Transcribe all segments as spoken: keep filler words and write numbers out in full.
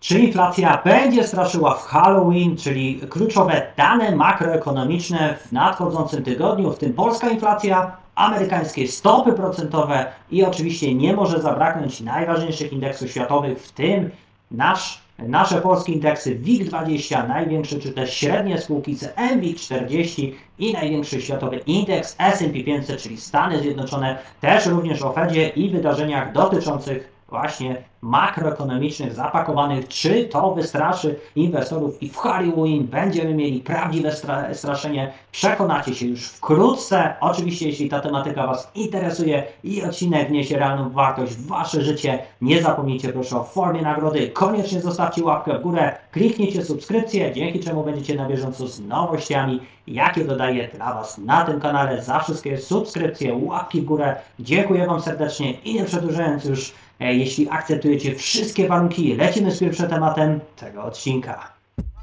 Czy inflacja będzie straszyła w Halloween, czyli kluczowe dane makroekonomiczne w nadchodzącym tygodniu, w tym polska inflacja, amerykańskie stopy procentowe i oczywiście nie może zabraknąć najważniejszych indeksów światowych, w tym nasz, nasze polskie indeksy W I G dwadzieścia, największe czy też średnie spółki z M W I G czterdzieści i największy światowy indeks S and P pięćset, czyli Stany Zjednoczone, też również o Fedzie i wydarzeniach dotyczących właśnie makroekonomicznych, zapakowanych, czy to wystraszy inwestorów i w Halloween będziemy mieli prawdziwe stra straszenie. Przekonacie się już wkrótce. Oczywiście, jeśli ta tematyka Was interesuje i odcinek wniesie realną wartość w Wasze życie, nie zapomnijcie proszę o formie nagrody. Koniecznie zostawcie łapkę w górę, kliknijcie subskrypcję, dzięki czemu będziecie na bieżąco z nowościami, jakie dodaję dla Was na tym kanale. Za wszystkie subskrypcje, łapki w górę. Dziękuję Wam serdecznie i nie przedłużając już, jeśli akceptujecie wszystkie warunki, lecimy z pierwszym tematem tego odcinka.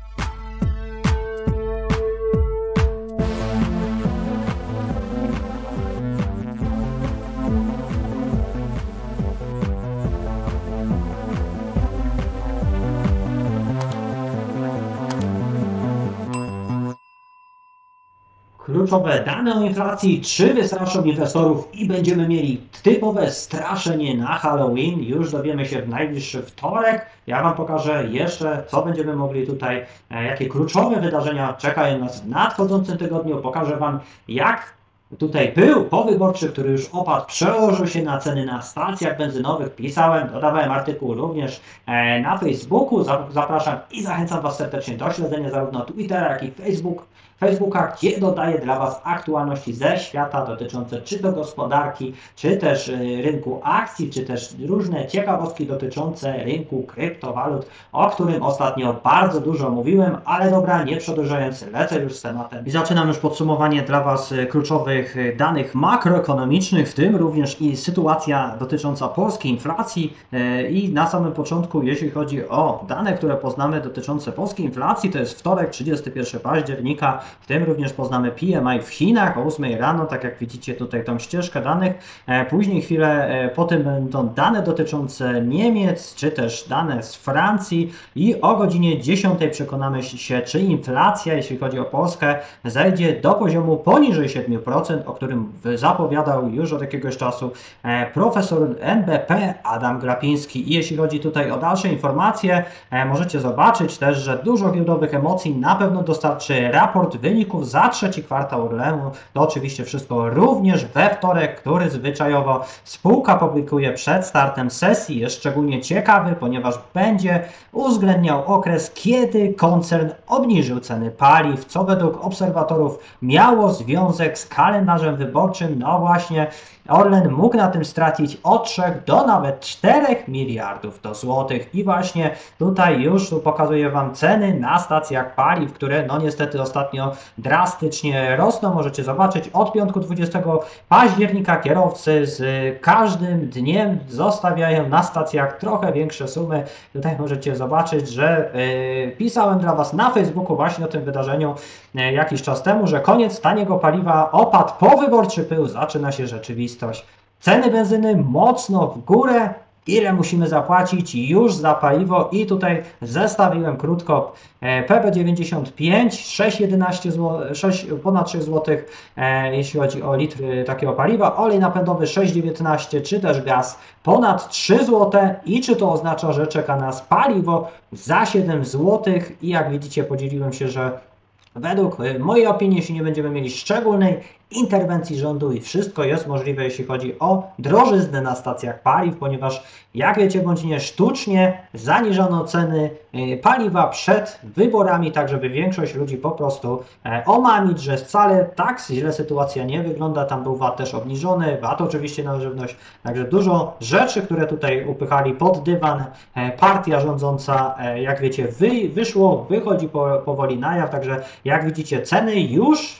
Kluczowe dane o inflacji, czy wystraszą inwestorów i będziemy mieli typowe straszenie na Halloween. Już dowiemy się w najbliższy wtorek. Ja Wam pokażę jeszcze, co będziemy mogli tutaj, jakie kluczowe wydarzenia czekają nas w nadchodzącym tygodniu. Pokażę Wam, jak tutaj był powyborczy, który już opadł, przełożył się na ceny na stacjach benzynowych. Pisałem, dodawałem artykuł również na Facebooku. Zapraszam i zachęcam Was serdecznie do śledzenia zarówno Twittera, jak i Facebook. Facebooka, gdzie dodaję dla Was aktualności ze świata dotyczące czy to gospodarki, czy też rynku akcji, czy też różne ciekawostki dotyczące rynku kryptowalut, o którym ostatnio bardzo dużo mówiłem, ale dobra, nie przedłużając, lecę już z tematem. I zaczynam już podsumowanie dla Was kluczowych danych makroekonomicznych, w tym również i sytuacja dotycząca polskiej inflacji. I na samym początku, jeśli chodzi o dane, które poznamy dotyczące polskiej inflacji, to jest wtorek, trzydziestego pierwszego października. W tym również poznamy P M I w Chinach o ósmej rano, tak jak widzicie tutaj tą ścieżkę danych. Później chwilę po tym będą dane dotyczące Niemiec, czy też dane z Francji i o godzinie dziesiątej przekonamy się, czy inflacja, jeśli chodzi o Polskę, zejdzie do poziomu poniżej siedmiu procent, o którym zapowiadał już od jakiegoś czasu profesor N B P Adam Glapiński. I jeśli chodzi tutaj o dalsze informacje, możecie zobaczyć też, że dużo giełdowych emocji na pewno dostarczy raport wyników za trzeci kwartał Orlenu. To oczywiście wszystko również we wtorek, który zwyczajowo spółka publikuje przed startem sesji. Jest szczególnie ciekawy, ponieważ będzie uwzględniał okres, kiedy koncern obniżył ceny paliw, co według obserwatorów miało związek z kalendarzem wyborczym. No właśnie, Orlen mógł na tym stracić od trzech do nawet czterech miliardów do złotych. I właśnie tutaj już pokazuję Wam ceny na stacjach paliw, które no niestety ostatnio drastycznie rosną. Możecie zobaczyć od piątku dwudziestego października kierowcy z każdym dniem zostawiają na stacjach trochę większe sumy. Tutaj możecie zobaczyć, że yy, pisałem dla Was na Facebooku właśnie o tym wydarzeniu yy, jakiś czas temu, że koniec taniego paliwa, opad powyborczy pył, zaczyna się rzeczywistość. Ceny benzyny mocno w górę. Ile musimy zapłacić już za paliwo i tutaj zestawiłem krótko P B dziewięćdziesiąt pięć, sześć jedenaście zł, sześć, ponad sześć złotych, e, jeśli chodzi o litr takiego paliwa, olej napędowy sześć dziewiętnaście, czy też gaz ponad trzy złote i czy to oznacza, że czeka nas paliwo za siedem złotych i jak widzicie podzieliłem się, że według mojej opinii, jeśli nie będziemy mieli szczególnej interwencji rządu i wszystko jest możliwe, jeśli chodzi o drożyznę na stacjach paliw, ponieważ jak wiecie bądź nie, sztucznie zaniżono ceny paliwa przed wyborami, tak żeby większość ludzi po prostu omamić, że wcale tak źle sytuacja nie wygląda. Tam był V A T też obniżony, V A T oczywiście na żywność, także dużo rzeczy, które tutaj upychali pod dywan partia rządząca, jak wiecie, wy, wyszło, wychodzi po, powoli na jaw, także jak widzicie ceny już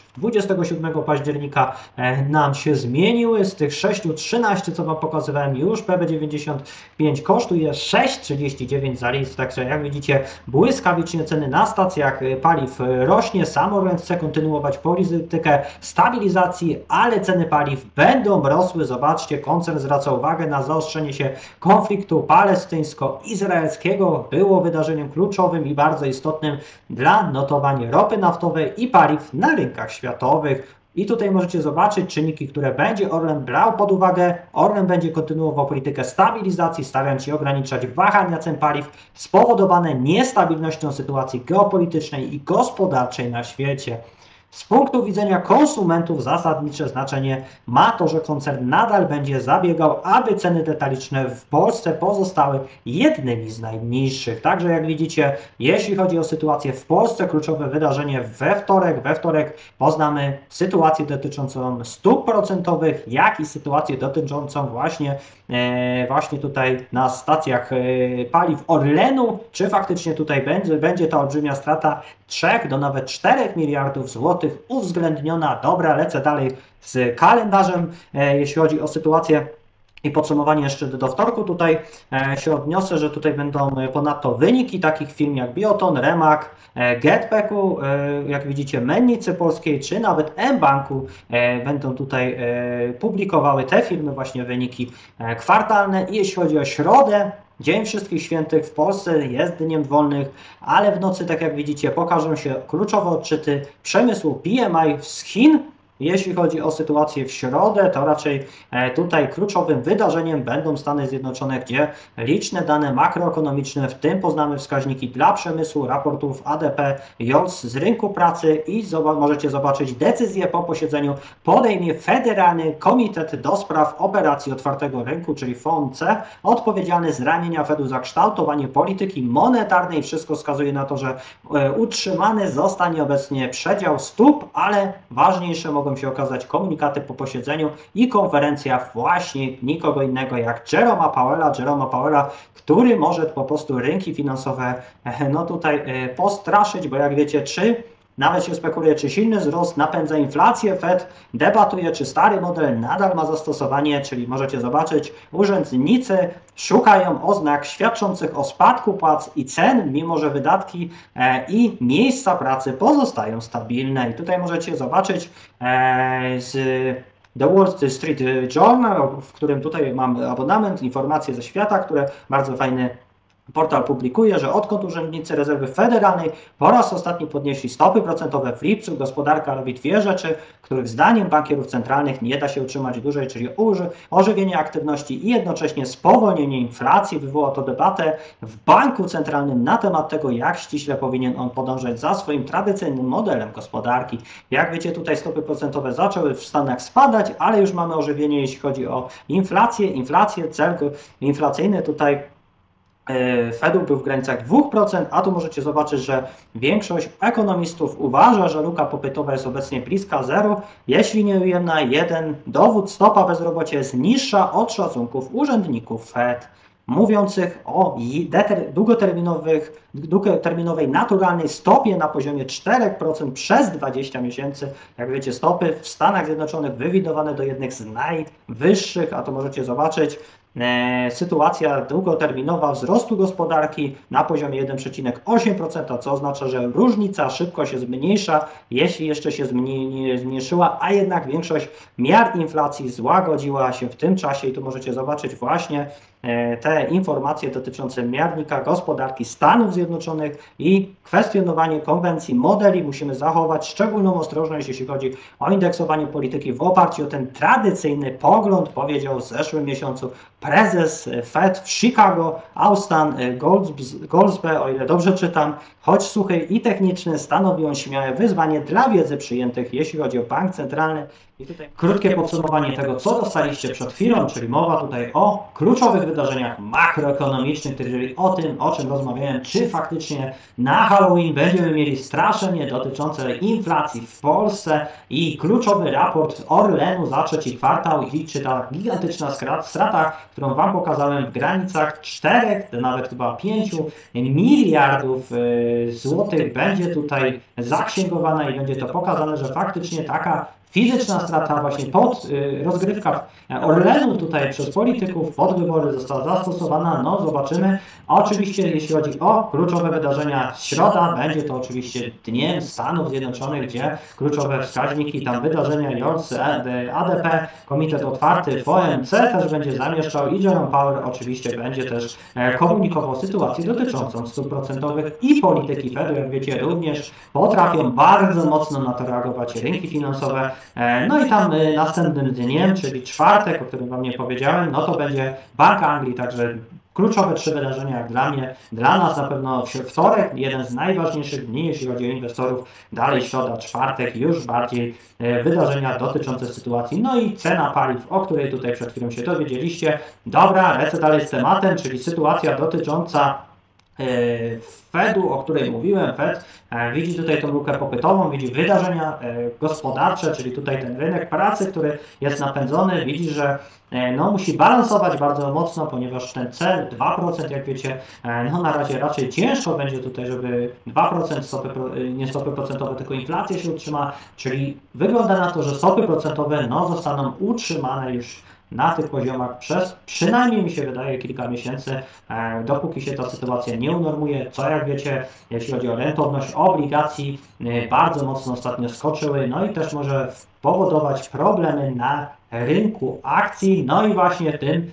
dwudziestego siódmego października nam się zmieniły. Z tych sześciu trzynaście, co Wam pokazywałem, już P B dziewięćdziesiąt pięć kosztuje sześć trzydzieści dziewięć za litr. Także jak widzicie, błyskawicznie ceny na stacjach paliw rośnie. Sam Orlen chce kontynuować politykę stabilizacji, ale ceny paliw będą rosły. Zobaczcie, koncern zwraca uwagę na zaostrzenie się konfliktu palestyńsko-izraelskiego. Było wydarzeniem kluczowym i bardzo istotnym dla notowań ropy naftowej i paliw na rynkach światowych. I tutaj możecie zobaczyć czynniki, które będzie Orlen brał pod uwagę. Orlen będzie kontynuował politykę stabilizacji, starając się ograniczać wahania cen paliw spowodowane niestabilnością sytuacji geopolitycznej i gospodarczej na świecie. Z punktu widzenia konsumentów zasadnicze znaczenie ma to, że koncern nadal będzie zabiegał, aby ceny detaliczne w Polsce pozostały jednymi z najniższych. Także jak widzicie, jeśli chodzi o sytuację w Polsce, kluczowe wydarzenie we wtorek. We wtorek poznamy sytuację dotyczącą stóp procentowych, jak i sytuację dotyczącą właśnie, e, właśnie tutaj na stacjach e, paliw Orlenu, czy faktycznie tutaj będzie, będzie ta olbrzymia strata trzech do nawet czterech miliardów złotych uwzględniona. Dobra, lecę dalej z kalendarzem, e, jeśli chodzi o sytuację i podsumowanie jeszcze do wtorku. Tutaj e, się odniosę, że tutaj będą ponadto wyniki takich firm jak Bioton, Remak, e, Getbacku, e, jak widzicie Mennicy Polskiej, czy nawet mBanku e, będą tutaj e, publikowały te firmy właśnie wyniki e, kwartalne. I jeśli chodzi o środę, Dzień Wszystkich Świętych w Polsce jest dniem wolnych, ale w nocy, tak jak widzicie, pokażą się kluczowe odczyty przemysłu P M I z Chin. Jeśli chodzi o sytuację w środę, to raczej tutaj kluczowym wydarzeniem będą Stany Zjednoczone, gdzie liczne dane makroekonomiczne, w tym poznamy wskaźniki dla przemysłu, raportów A D P, J O L S z rynku pracy i zob- możecie zobaczyć decyzję po posiedzeniu podejmie Federalny Komitet do Spraw Operacji Otwartego Rynku, czyli F O M C, odpowiedzialny z ramienia Fedu za kształtowanie polityki monetarnej. Wszystko wskazuje na to, że e, utrzymany zostanie obecnie przedział stóp, ale ważniejsze mogą się okazać komunikaty po posiedzeniu i konferencja właśnie nikogo innego jak Jeroma Powella, Jeroma Powella, który może po prostu rynki finansowe no tutaj postraszyć, bo jak wiecie, czy nawet się spekuluje, czy silny wzrost napędza inflację. Fed debatuje, czy stary model nadal ma zastosowanie, czyli możecie zobaczyć, urzędnicy szukają oznak świadczących o spadku płac i cen, mimo że wydatki e, i miejsca pracy pozostają stabilne. I tutaj możecie zobaczyć e, z The Wall Street Journal, w którym tutaj mam abonament, informacje ze świata, które bardzo fajny portal publikuje, że odkąd urzędnicy rezerwy federalnej po raz ostatni podnieśli stopy procentowe w lipcu, gospodarka robi dwie rzeczy, których zdaniem bankierów centralnych nie da się utrzymać dłużej, czyli ożywienie aktywności i jednocześnie spowolnienie inflacji. Wywołało to debatę w banku centralnym na temat tego, jak ściśle powinien on podążać za swoim tradycyjnym modelem gospodarki. Jak wiecie, tutaj stopy procentowe zaczęły w Stanach spadać, ale już mamy ożywienie, jeśli chodzi o inflację. Inflację, cel inflacyjny tutaj Fedu był w granicach dwóch procent, a tu możecie zobaczyć, że większość ekonomistów uważa, że luka popytowa jest obecnie bliska zero, jeśli nie ujemna jeden. Dowód, stopa bezrobocia jest niższa od szacunków urzędników Fed, mówiących o długoterminowych, długoterminowej naturalnej stopie na poziomie cztery procent przez dwadzieścia miesięcy. Jak wiecie, stopy w Stanach Zjednoczonych wywidowane do jednych z najwyższych, a to możecie zobaczyć, E, sytuacja długoterminowa wzrostu gospodarki na poziomie jeden przecinek osiem procent, co oznacza, że różnica szybko się zmniejsza, jeśli jeszcze się zmniej, zmniejszyła, a jednak większość miar inflacji złagodziła się w tym czasie i tu możecie zobaczyć właśnie e, te informacje dotyczące miarnika gospodarki Stanów Zjednoczonych i kwestionowanie konwencji modeli. Musimy zachować szczególną ostrożność, jeśli chodzi o indeksowanie polityki w oparciu o ten tradycyjny pogląd, powiedział w zeszłym miesiącu prezes Fed w Chicago, Austan Goolsbee, o ile dobrze czytam, choć suchy i techniczny, stanowi on śmiałe wyzwanie dla wiedzy przyjętych, jeśli chodzi o bank centralny. I tutaj krótkie podsumowanie tego, co dostaliście przed chwilą, czyli mowa tutaj o kluczowych wydarzeniach makroekonomicznych, czyli o tym, o czym rozmawiałem, czy faktycznie na Halloween będziemy mieli straszenie dotyczące inflacji w Polsce i kluczowy raport Orlenu za trzeci kwartał i czy ta gigantyczna strata, którą Wam pokazałem w granicach czterech, nawet chyba pięciu miliardów złotych będzie tutaj zaksięgowana i będzie to pokazane, że faktycznie taka fizyczna strata właśnie pod y, rozgrywka Orlenu tutaj przez polityków pod wybory została zastosowana. No zobaczymy. Oczywiście jeśli chodzi o kluczowe wydarzenia, środa będzie to oczywiście dniem Stanów Zjednoczonych, gdzie kluczowe wskaźniki, tam wydarzenia J O R S, A D P, Komitet Otwarty, F O M C też będzie zamieszczał i Jerome Powell oczywiście będzie też komunikował sytuację dotyczącą stóp procentowych i polityki Fedu. Jak wiecie, również potrafią bardzo mocno na to reagować rynki finansowe. No i tam następnym dniem, czyli czwartek, o którym Wam nie powiedziałem, no to będzie Bank Anglii, także kluczowe trzy wydarzenia jak dla mnie, dla nas na pewno wtorek, jeden z najważniejszych dni, jeśli chodzi o inwestorów, dalej środa, czwartek, już bardziej wydarzenia dotyczące sytuacji, no i cena paliw, o której tutaj przed chwilą się dowiedzieliście. Dobra, lecę dalej z tematem, czyli sytuacja dotycząca Fedu, o której mówiłem. Fed widzi tutaj tą lukę popytową, widzi wydarzenia gospodarcze, czyli tutaj ten rynek pracy, który jest napędzony, widzi, że no, musi balansować bardzo mocno, ponieważ ten cel dwa procent, jak wiecie, no na razie raczej ciężko będzie tutaj, żeby dwa procent stopy, nie stopy procentowe, tylko inflacja się utrzyma, czyli wygląda na to, że stopy procentowe no, zostaną utrzymane już na tych poziomach przez przynajmniej mi się wydaje kilka miesięcy, dopóki się ta sytuacja nie unormuje, co jak wiecie, jeśli chodzi o rentowność obligacji, bardzo mocno ostatnio skoczyły, no i też może powodować problemy na rynku akcji, no i właśnie tym,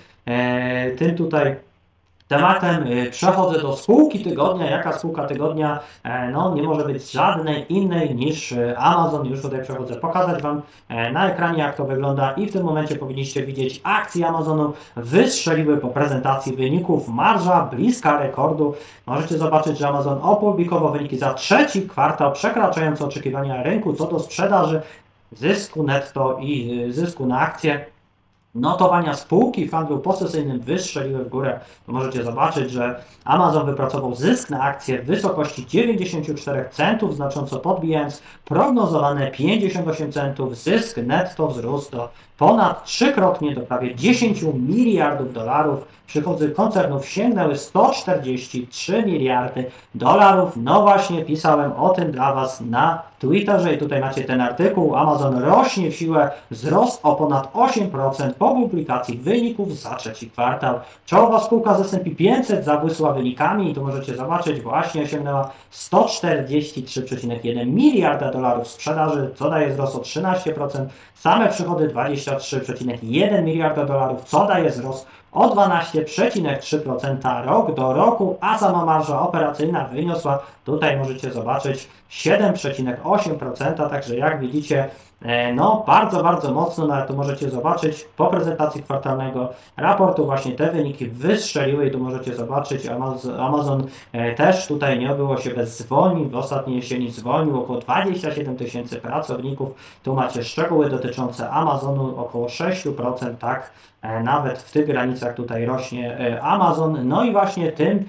tym tutaj tematem przechodzę do spółki tygodnia. Jaka spółka tygodnia? No nie może być żadnej innej niż Amazon. Już tutaj przechodzę pokazać Wam na ekranie, jak to wygląda i w tym momencie powinniście widzieć akcje Amazonu wystrzeliły po prezentacji wyników. Marża bliska rekordu. Możecie zobaczyć, że Amazon opublikował wyniki za trzeci kwartał przekraczające oczekiwania rynku co do sprzedaży, zysku netto i zysku na akcję. Notowania spółki w handlu posesyjnym wystrzeliły w górę. Możecie zobaczyć, że Amazon wypracował zysk na akcję w wysokości dziewięćdziesiąt cztery centów, znacząco podbijając prognozowane pięćdziesiąt osiem centów. Zysk netto wzrósł do ponad trzykrotnie, do prawie dziesięć miliardów dolarów. Przychody koncernów sięgnęły sto czterdzieści trzy miliardy dolarów. No właśnie pisałem o tym dla Was na Twitterze i tutaj macie ten artykuł. Amazon rośnie w siłę, wzrost o ponad osiem procent po publikacji wyników za trzeci kwartał. Czołowa spółka z S and P pięćset zabłysła wynikami i tu możecie zobaczyć, właśnie osiągnęła sto czterdzieści trzy przecinek jeden miliarda dolarów sprzedaży, co daje wzrost o trzynaście procent. Same przychody dwadzieścia trzy przecinek jeden miliarda dolarów, co daje wzrost o dwanaście przecinek trzy procent rok do roku, a sama marża operacyjna wyniosła, tutaj możecie zobaczyć, siedem przecinek osiem procent, także jak widzicie, no bardzo, bardzo mocno, nawet tu możecie zobaczyć po prezentacji kwartalnego raportu właśnie te wyniki wystrzeliły i tu możecie zobaczyć, Amazon, Amazon też tutaj nie obyło się bez zwolnień, w ostatniej jesieni zwolnił około dwadzieścia siedem tysięcy pracowników, tu macie szczegóły dotyczące Amazonu, około sześć procent, tak, nawet w tych granicach tutaj rośnie Amazon, no i właśnie tym,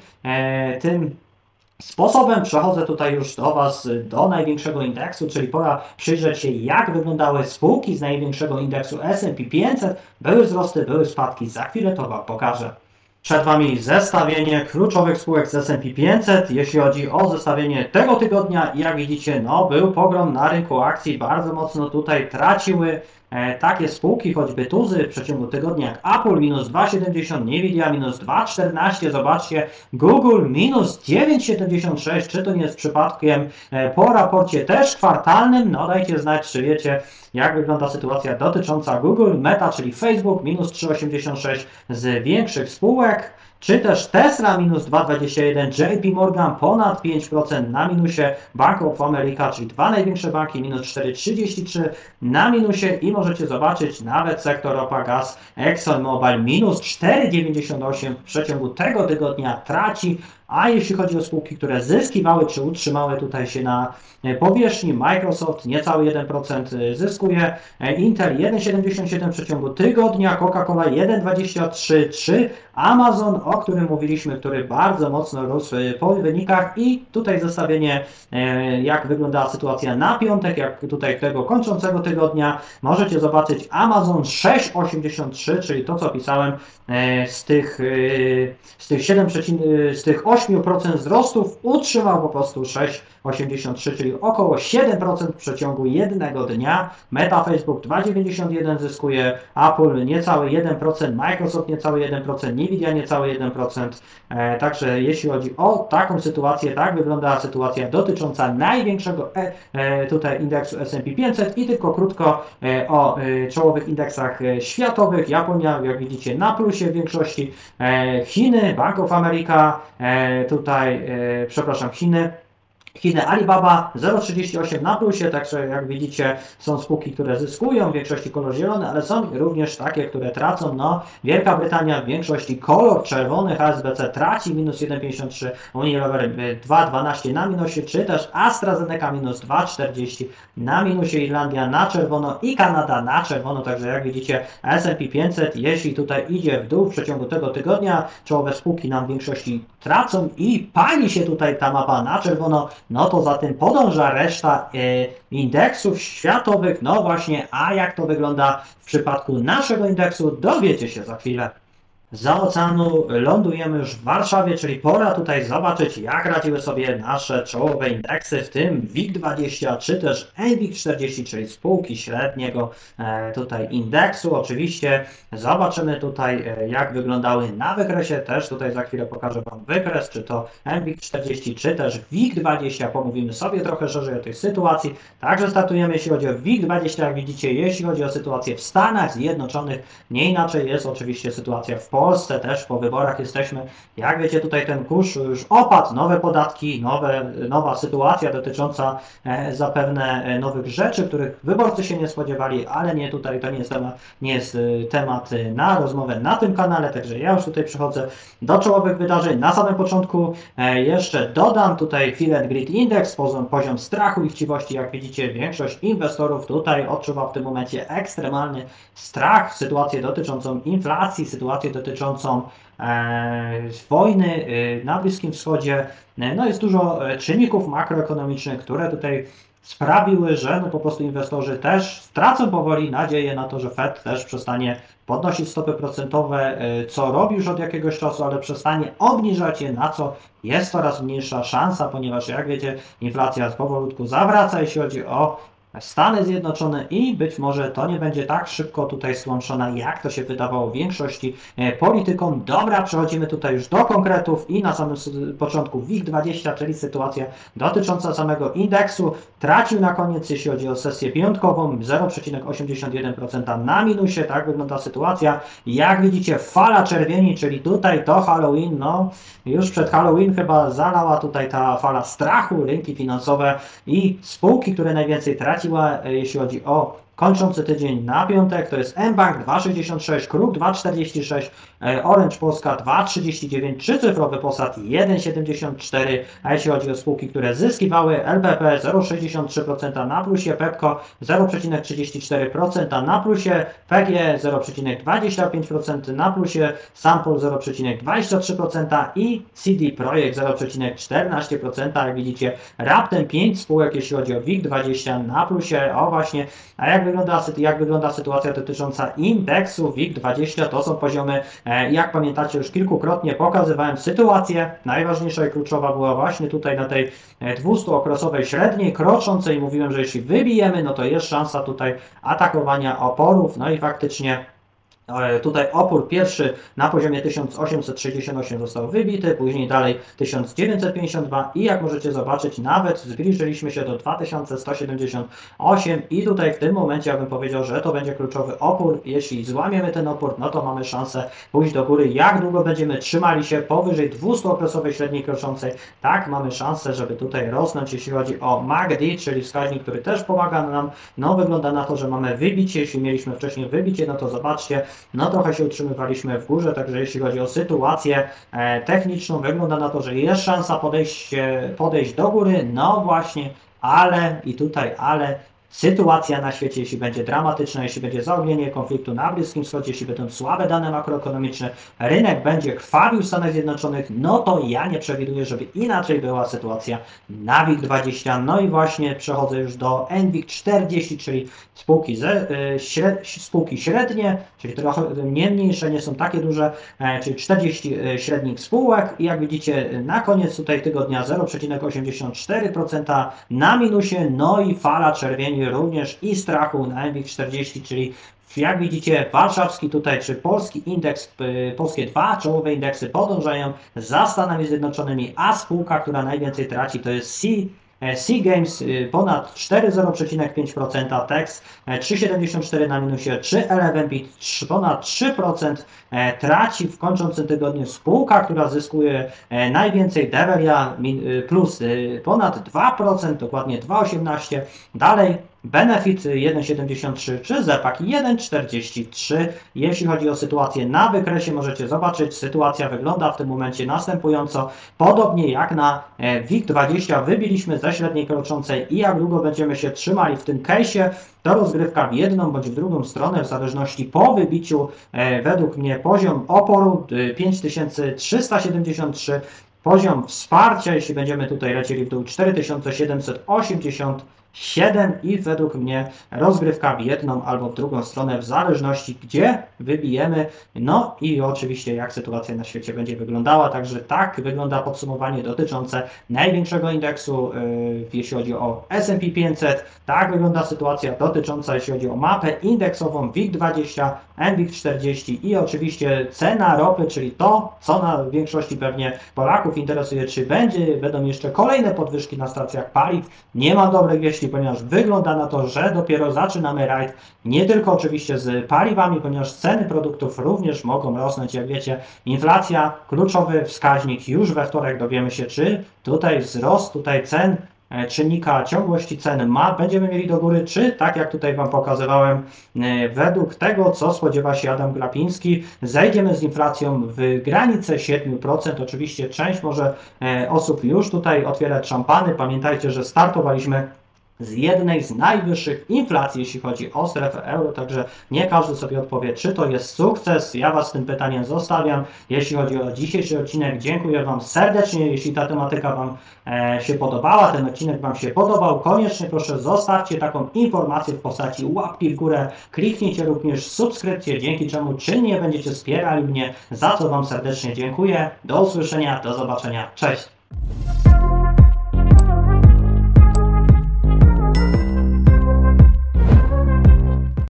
tym sposobem przechodzę tutaj już do Was, do największego indeksu, czyli pora przyjrzeć się, jak wyglądały spółki z największego indeksu S and P pięćset. Były wzrosty, były spadki, za chwilę to Wam pokażę. Przed Wami zestawienie kluczowych spółek z S and P pięćset. Jeśli chodzi o zestawienie tego tygodnia, jak widzicie, no był pogrom na rynku akcji, bardzo mocno tutaj traciły e, takie spółki, choćby Tuzy w przeciągu tygodnia jak Apple minus dwa przecinek siedemdziesiąt, Nvidia minus dwa przecinek czternaście, zobaczcie, Google minus dziewięć przecinek siedemdziesiąt sześć, czy to nie jest przypadkiem e, po raporcie też kwartalnym, no dajcie znać, czy wiecie, jak wygląda sytuacja dotycząca Google, Meta, czyli Facebook minus trzy przecinek osiemdziesiąt sześć z większych spółek, czy też Tesla minus dwa przecinek dwadzieścia jeden, J P Morgan ponad pięć procent na minusie, Bank of America, czyli dwa największe banki minus cztery przecinek trzydzieści trzy na minusie i możecie zobaczyć nawet sektor ropa, gaz, ExxonMobil minus cztery przecinek dziewięćdziesiąt osiem w przeciągu tego tygodnia traci A jeśli chodzi o spółki, które zyskiwały czy utrzymały tutaj się na powierzchni, Microsoft niecały jeden procent zyskuje, Intel jeden przecinek siedemdziesiąt siedem w przeciągu tygodnia, Coca-Cola jeden przecinek dwadzieścia trzy trzy, Amazon, o którym mówiliśmy, który bardzo mocno rósł po wynikach i tutaj zestawienie, jak wyglądała sytuacja na piątek, jak tutaj tego kończącego tygodnia, możecie zobaczyć Amazon sześć przecinek osiemdziesiąt trzy, czyli to, co pisałem, z tych, z tych siedem, z tych osiem procent wzrostów utrzymał po prostu sześć przecinek osiemdziesiąt trzy, czyli około siedem procent w przeciągu jednego dnia. Meta, Facebook dwa przecinek dziewięćdziesiąt jeden zyskuje, Apple niecały jeden procent, Microsoft niecały jeden procent, Nvidia niecały jeden procent. E, także jeśli chodzi o taką sytuację, tak wygląda sytuacja dotycząca największego e, e, tutaj indeksu S and P pięćset i tylko krótko e, o e, czołowych indeksach e, światowych. Japonia, jak widzicie, na plusie w większości, e, Chiny, Bank of America, e, tutaj, e, przepraszam, Chiny, Chiny Alibaba zero przecinek trzydzieści osiem na plusie, także jak widzicie są spółki, które zyskują, w większości kolor zielony, ale są również takie, które tracą. No, Wielka Brytania w większości kolor czerwony, H S B C traci minus jeden przecinek pięćdziesiąt trzy, Unilever dwa przecinek dwanaście na minusie, czy też AstraZeneca minus dwa przecinek czterdzieści na minusie, Irlandia na czerwono i Kanada na czerwono, także jak widzicie S and P pięćset, jeśli tutaj idzie w dół w przeciągu tego tygodnia, czołowe spółki nam w większości tracą i pali się tutaj ta mapa na czerwono, no to za tym podąża reszta e, indeksów światowych. No właśnie, a jak to wygląda w przypadku naszego indeksu, dowiecie się za chwilę. Za oceanu lądujemy już w Warszawie, czyli pora tutaj zobaczyć, jak radziły sobie nasze czołowe indeksy, w tym WIG dwadzieścia czy też N W I X czterdzieści, czyli spółki średniego e, tutaj indeksu. Oczywiście zobaczymy tutaj, e, jak wyglądały na wykresie. Też tutaj za chwilę pokażę Wam wykres, czy to N W I X czterdzieści, czy też WIG dwadzieścia. Pomówimy sobie trochę szerzej o tej sytuacji. Także startujemy, jeśli chodzi o WIG dwadzieścia, jak widzicie, jeśli chodzi o sytuację w Stanach Zjednoczonych, nie inaczej jest oczywiście sytuacja w Polsce. W Polsce też po wyborach jesteśmy. Jak wiecie, tutaj ten kurz już opadł, nowe podatki, nowe, nowa sytuacja dotycząca e, zapewne e, nowych rzeczy, których wyborcy się nie spodziewali, ale nie tutaj, to nie jest temat, nie jest e, temat na rozmowę na tym kanale, także ja już tutaj przechodzę do czołowych wydarzeń. Na samym początku e, jeszcze dodam tutaj Fear and Greed Index, poziom, poziom strachu i chciwości. Jak widzicie, większość inwestorów tutaj odczuwa w tym momencie ekstremalny strach, sytuację dotyczącą inflacji, sytuację dotyczącą e, wojny e, na Bliskim Wschodzie. E, no jest dużo czynników makroekonomicznych, które tutaj sprawiły, że no po prostu inwestorzy też stracą powoli nadzieję na to, że Fed też przestanie podnosić stopy procentowe, e, co robi już od jakiegoś czasu, ale przestanie obniżać je, na co jest coraz mniejsza szansa, ponieważ jak wiecie, inflacja powolutku zawraca, jeśli chodzi o Stany Zjednoczone i być może to nie będzie tak szybko tutaj stłamszona, jak to się wydawało większości politykom. Dobra, przechodzimy tutaj już do konkretów i na samym początku WIG dwadzieścia, czyli sytuacja dotycząca samego indeksu, tracił na koniec, jeśli chodzi o sesję piątkową, zero przecinek osiemdziesiąt jeden procent na minusie. Tak wygląda sytuacja. Jak widzicie, fala czerwieni, czyli tutaj to Halloween, no już przed Halloween chyba zalała tutaj ta fala strachu, rynki finansowe i spółki, które najwięcej traciły, jeśli chodzi o kończący tydzień na piątek, to jest mBank dwa przecinek sześćdziesiąt sześć, Kruk dwa przecinek czterdzieści sześć, Orange Polska dwa przecinek trzydzieści dziewięć, trzycyfrowy Posad jeden przecinek siedemdziesiąt cztery, a jeśli chodzi o spółki, które zyskiwały, L P P zero przecinek sześćdziesiąt trzy procent na plusie, Pepco zero przecinek trzydzieści cztery procent na plusie, P G zero przecinek dwadzieścia pięć procent na plusie, Sampo zero przecinek dwadzieścia trzy procent i C D Projekt zero przecinek czternaście procent. Jak widzicie, raptem pięć spółek, jeśli chodzi o WIG dwadzieścia na plusie. O właśnie, a jak wygląda, jak wygląda sytuacja dotycząca indeksu WIG dwadzieścia, to są poziomy, jak pamiętacie, już kilkukrotnie pokazywałem sytuację. Najważniejsza i kluczowa była właśnie tutaj na tej dwustuokresowej średniej kroczącej. Mówiłem, że jeśli wybijemy, no to jest szansa tutaj atakowania oporów. No i faktycznie tutaj opór pierwszy na poziomie tysiąc osiemset sześćdziesiąt osiem został wybity, później dalej tysiąc dziewięćset pięćdziesiąt dwa i jak możecie zobaczyć, nawet zbliżyliśmy się do dwa tysiące sto siedemdziesiąt osiem i tutaj w tym momencie ja bym powiedział, że to będzie kluczowy opór. Jeśli złamiemy ten opór, no to mamy szansę pójść do góry. Jak długo będziemy trzymali się powyżej dwustuokresowej średniej kroczącej, tak mamy szansę, żeby tutaj rosnąć. Jeśli chodzi o M A C D, czyli wskaźnik, który też pomaga nam, no wygląda na to, że mamy wybicie. Jeśli mieliśmy wcześniej wybicie, no to zobaczcie, no trochę się utrzymywaliśmy w górze, także jeśli chodzi o sytuację e, techniczną, wygląda na to, że jest szansa podejść, podejść do góry, no właśnie, ale i tutaj ale sytuacja na świecie, jeśli będzie dramatyczna, jeśli będzie zaognienie konfliktu na Bliskim Wschodzie, jeśli będą słabe dane makroekonomiczne, rynek będzie krwawił w Stanach Zjednoczonych, no to ja nie przewiduję, żeby inaczej była sytuacja na WIG dwadzieścia. No i właśnie przechodzę już do N WIG czterdzieści, czyli spółki, ze, śred, spółki średnie, czyli trochę nie mniejsze, nie są takie duże, czyli czterdzieści średnich spółek i jak widzicie na koniec tutaj tygodnia zero przecinek osiemdziesiąt cztery procent na minusie, no i fala czerwieni również i strachu na N WIG czterdzieści, czyli jak widzicie warszawski tutaj, czy polski indeks, polskie dwa czołowe indeksy podążają za Stanami Zjednoczonymi, a spółka, która najwięcej traci, to jest C. Seagames ponad zero przecinek pięć procent, Tex trzy przecinek siedemdziesiąt cztery na minusie, czy Elevenbit ponad trzy procent traci w kończącym tygodniu. Spółka, która zyskuje najwięcej, Deveria plus ponad dwa procent, dokładnie dwa przecinek osiemnaście procent. Dalej Benefit jeden przecinek siedemdziesiąt trzy czy Zepak jeden przecinek czterdzieści trzy. Jeśli chodzi o sytuację na wykresie, możecie zobaczyć, sytuacja wygląda w tym momencie następująco. Podobnie jak na WIG dwadzieścia wybiliśmy ze średniej kroczącej i jak długo będziemy się trzymali w tym case'ie, to rozgrywka w jedną bądź w drugą stronę, w zależności po wybiciu e, według mnie poziom oporu pięć tysięcy trzysta siedemdziesiąt trzy, poziom wsparcia, jeśli będziemy tutaj lecieli w dół cztery tysiące siedemset osiemdziesiąt siedem i według mnie rozgrywka w jedną albo w drugą stronę, w zależności gdzie wybijemy, no i oczywiście jak sytuacja na świecie będzie wyglądała. Także tak wygląda podsumowanie dotyczące największego indeksu, yy, jeśli chodzi o S and P pięćset, tak wygląda sytuacja dotycząca, jeśli chodzi o mapę indeksową WIG dwadzieścia, N WIG czterdzieści i oczywiście cena ropy, czyli to, co na większości pewnie Polaków interesuje, czy będzie, będą jeszcze kolejne podwyżki na stacjach paliw. Nie ma dobrych wieści, ponieważ wygląda na to, że dopiero zaczynamy rajd, nie tylko oczywiście z paliwami, ponieważ ceny produktów również mogą rosnąć. Jak wiecie, inflacja, kluczowy wskaźnik, już we wtorek dowiemy się, czy tutaj wzrost tutaj cen, czynnika ciągłości cen ma, będziemy mieli do góry, czy tak jak tutaj Wam pokazywałem, według tego, co spodziewa się Adam Glapiński, zejdziemy z inflacją w granicę siedem procent. Oczywiście część może osób już tutaj otwierać szampany. Pamiętajcie, że startowaliśmy z jednej z najwyższych inflacji, jeśli chodzi o strefę euro, także nie każdy sobie odpowie, czy to jest sukces. Ja Was z tym pytaniem zostawiam. Jeśli chodzi o dzisiejszy odcinek, dziękuję Wam serdecznie. Jeśli ta tematyka Wam e, się podobała, ten odcinek Wam się podobał, koniecznie proszę zostawcie taką informację w postaci łapki w górę, kliknijcie również subskrypcję, dzięki czemu czynnie będziecie wspierali mnie, za co Wam serdecznie dziękuję. Do usłyszenia, do zobaczenia, cześć!